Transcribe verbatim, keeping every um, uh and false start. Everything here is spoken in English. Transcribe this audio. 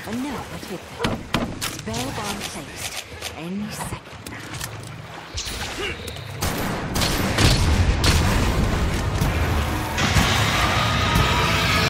And now we're with them. Spellbound placed. Any second.